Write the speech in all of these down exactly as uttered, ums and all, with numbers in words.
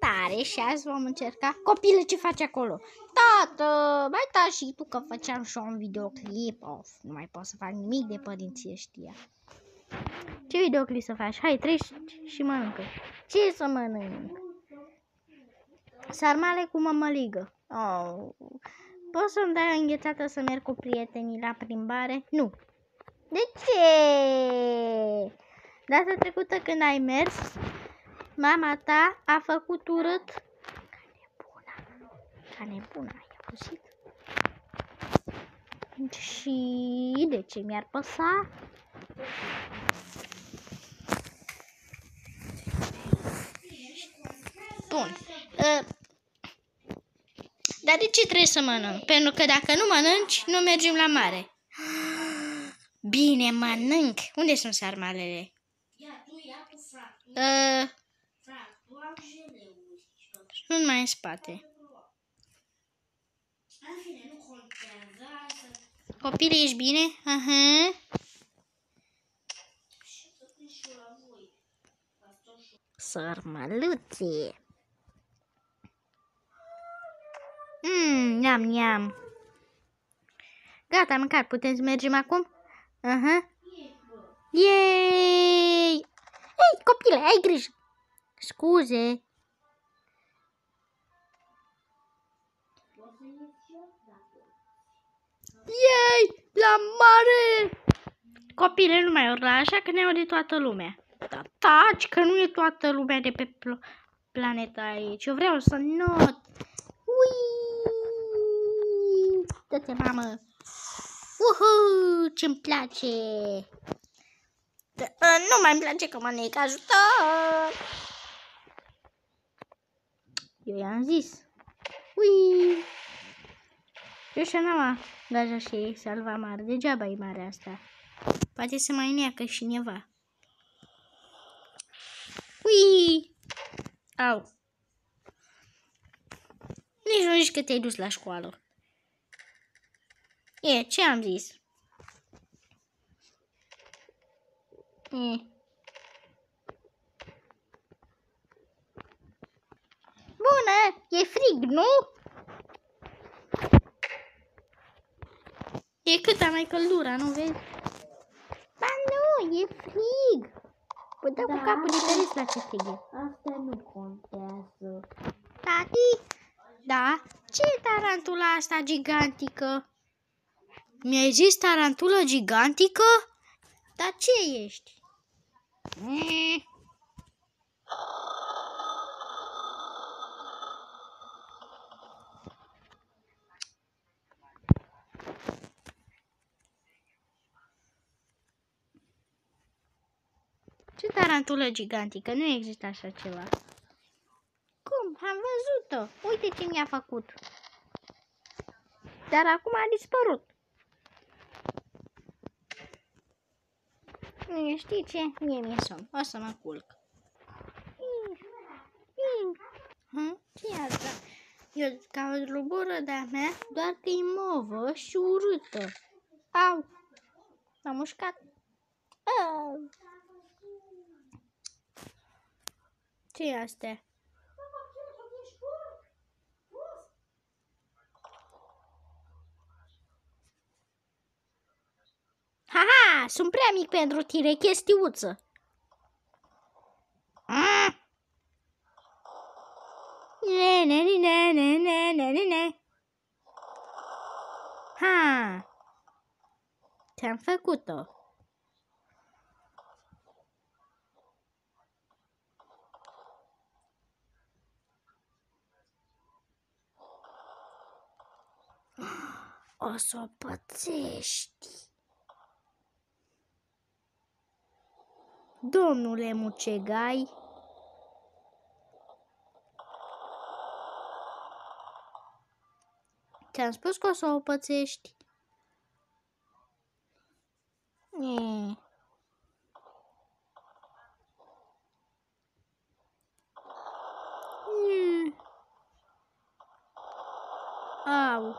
Salutare și azi vom încerca. Copile, ce faci acolo? Tată, mai da și tu că făceam și un videoclip. Of, nu mai pot să fac nimic de părinție, știa. Ce videoclip să faci? Hai, treci și mănâncă. Ce să mănânc? Sarmale cu mămăligă. Oh. Poți să-mi dai o înghețată să merg cu prietenii la plimbare? Nu. De ce? Data trecută când ai mers, mama ta a făcut urât. Ca nebuna. Ca nebuna, ai auzit? Și de ce mi-ar păsa? Bun. Uh, dar de ce trebuie să mănânc? Pentru că dacă nu mănânci, nu mergem la mare. Bine, mănânc. Unde sunt sarmalele? Uh, sunt mai în spate. Copile, ești bine? Aha. Sarmaluțe. Mmm, neam, neam. Gata, am mâncat. Putem să mergem acum? Aha. Yay! Ei, copile, ai grijă. Scuze. Yay! La mare! Copile, nu mai urla așa că ne aude toată lumea. Dar taci că nu e toată lumea de pe pl planeta aici. Eu vreau să not. Ui! Dă-te, mamă! Uhu! Ce-mi place! Nu mai îmi place că mănânc, ajutor! Eu i-am zis. Ui! Eu și n-am gaja și salva mare. Degeaba e mare asta. Poate să mai neacă cineva. Ui! Au! Nici nu zici că te-ai dus la școală. E, ce am zis? E. Bună! E frig, nu? E cât mai căldura, nu vezi? Ba nu, e frig! Păi dă da, cu capul de pereți la ce frig e. Asta nu contează. Tati? Da? Ce e tarantula asta gigantică? Mi-ai zis tarantulă gigantică? Dar ce ești? Mm. Ce tarantulă gigantică? Nu există așa ceva. Cum? Am văzut-o. Uite ce mi-a făcut. Dar acum a dispărut. Nu știi ce? Mie mi-e somn. O să mă culc. Hm? Ce e asta? Eu ca o rubură de-a mea, doar că e movă și urâtă. Au! M-a mușcat. Au! Ce e astea? Haha! Sunt prea mic pentru tine, chestiuță. Mm. Ne, ne, ne, ne, ne, ne, ne, ne. Ha! Ce-am făcut-o? O să o pățești. Domnule mucegai. Ți-am spus că o să o pățești. E. E. Au.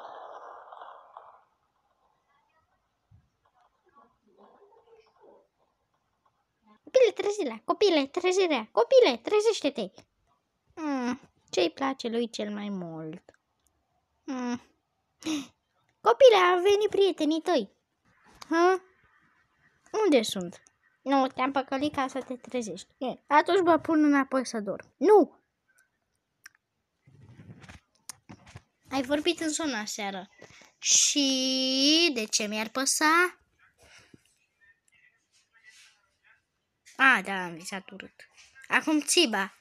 Copile, trezirea! Copile, trezirea! Copile, trezește-te! Mm. Ce-i place lui cel mai mult? Hmm. Copile, au venit prietenii tăi. Ha? Unde sunt? Nu, te-am păcălit ca să te trezești. E, atunci mă pun înapoi să dorm. Nu! Ai vorbit în zona aseară. Și de ce mi-ar păsa? A, da, am visat urât. Acum țiba.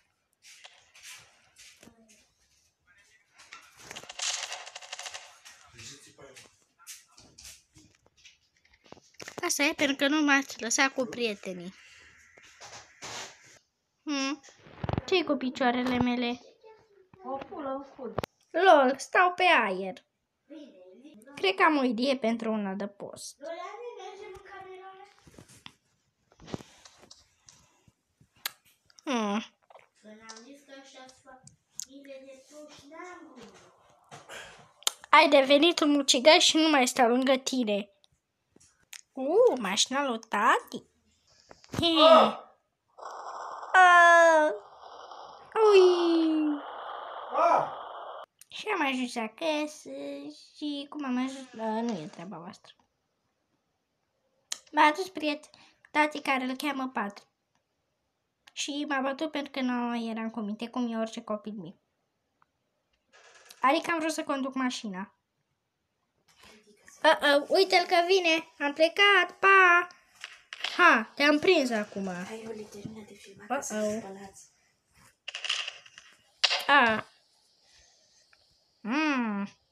Asta e pentru că nu m-ați lăsat cu prietenii. Hmm. Ce-i cu picioarele mele? O pulă în cul. Lol, stau pe aer. Cred că am o idee pentru un adăpost. Hmm. Ai devenit un mucigaș și nu mai stau lângă tine. Uh, mașina lui tati. Hei. Ah. Ui. Și am ajuns acasă și cum am ajuns, uh, nu e treaba voastră. M-a adus prieten tati care îl cheamă Patru. Și m-a bătut pentru că nu eram cu minte, cum e orice copil mic. Adică am vrut să conduc mașina. Uh-oh, uite-l că vine, am plecat, pa! Ha, te-am prins acum. Hai, Oli, termină de filmat ca să Uh-oh. spălați. Ah. Mm.